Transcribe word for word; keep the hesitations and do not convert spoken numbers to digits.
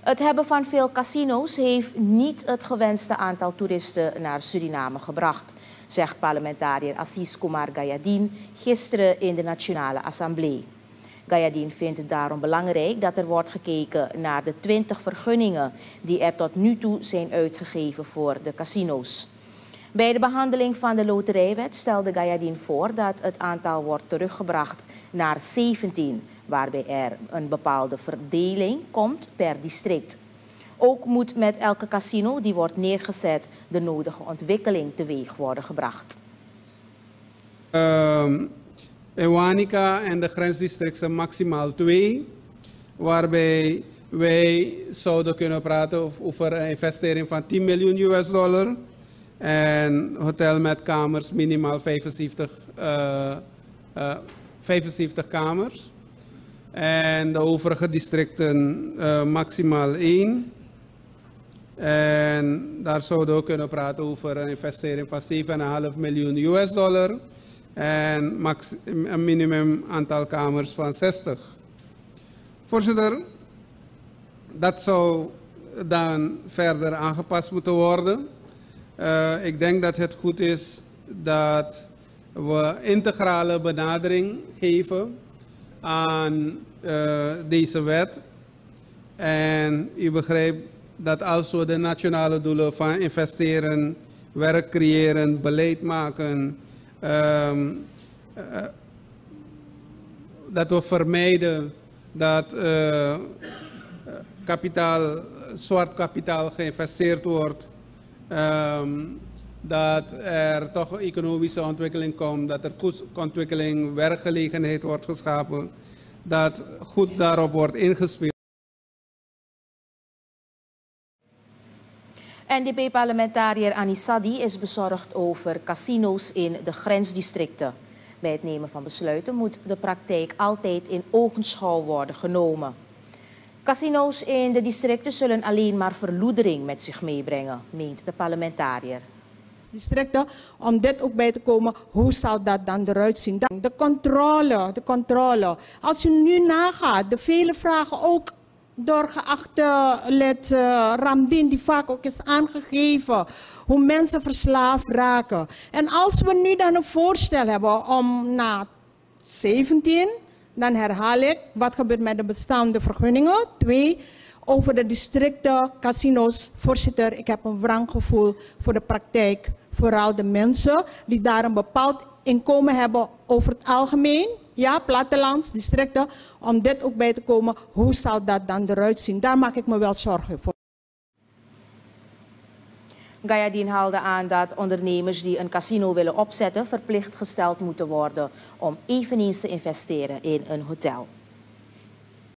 Het hebben van veel casino's heeft niet het gewenste aantal toeristen naar Suriname gebracht, zegt parlementariër Aziz Kumar Gayadeen gisteren in de Nationale Assemblée. Gayadeen vindt het daarom belangrijk dat er wordt gekeken naar de twintig vergunningen die er tot nu toe zijn uitgegeven voor de casino's. Bij de behandeling van de loterijwet stelde Gayadeen voor dat het aantal wordt teruggebracht naar zeventien, waarbij er een bepaalde verdeling komt per district. Ook moet met elke casino die wordt neergezet de nodige ontwikkeling teweeg worden gebracht. Um, in Wanica en de grensdistricten maximaal twee, waarbij wij zouden kunnen praten over een investering van tien miljoen U S dollar. En hotel met kamers minimaal vijfenzeventig, uh, uh, vijfenzeventig kamers. En de overige districten uh, maximaal één. En daar zouden we kunnen praten over een investering van zeven komma vijf miljoen U S dollar. En max, een minimum aantal kamers van zestig. Voorzitter, dat zou dan verder aangepast moeten worden. Uh, ik denk dat het goed is dat we integrale benadering geven aan uh, deze wet. En u begrijpt dat als we de nationale doelen van investeren, werk creëren, beleid maken, um, uh, dat we vermijden dat uh, kapitaal, zwart kapitaal geïnvesteerd wordt. Um, dat er toch economische ontwikkeling komt, dat er ontwikkeling, werkgelegenheid wordt geschapen, dat goed daarop wordt ingespeeld. N D P-parlementariër Anisadi is bezorgd over casino's in de grensdistricten. Bij het nemen van besluiten moet de praktijk altijd in ogenschouw worden genomen. Casino's in de districten zullen alleen maar verloedering met zich meebrengen, meent de parlementariër. Districten, om dit ook bij te komen, hoe zal dat dan eruit zien? De controle, de controle. Als u nu nagaat, de vele vragen ook door geachte lid uh, Ramdin, die vaak ook is aangegeven, hoe mensen verslaafd raken. En als we nu dan een voorstel hebben om na zeventien, dan herhaal ik, wat gebeurt met de bestaande vergunningen? Twee, over de districten, casino's. Voorzitter, ik heb een wrang gevoel voor de praktijk. Vooral de mensen die daar een bepaald inkomen hebben over het algemeen. Ja, plattelands, districten. Om dit ook bij te komen, hoe zal dat dan eruit zien? Daar maak ik me wel zorgen voor. Gayadeen haalde aan dat ondernemers die een casino willen opzetten verplicht gesteld moeten worden om eveneens te investeren in een hotel.